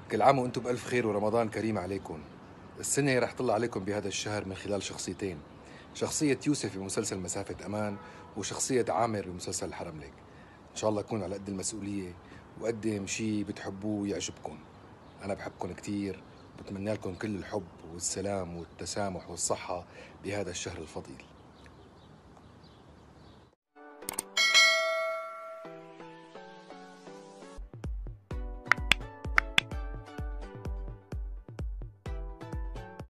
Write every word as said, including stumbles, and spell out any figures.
كل عام وانتم بألف خير ورمضان كريم عليكم. السنة رح طلع عليكم بهذا الشهر من خلال شخصيتين، شخصية يوسف بمسلسل مسافة أمان، وشخصية عامر بمسلسل الحرم ليك. إن شاء الله أكون على قد المسؤولية وأقدم شي بتحبوه ويعجبكم. أنا بحبكم كتير وبتمنى لكم كل الحب والسلام والتسامح والصحة بهذا الشهر الفضيل.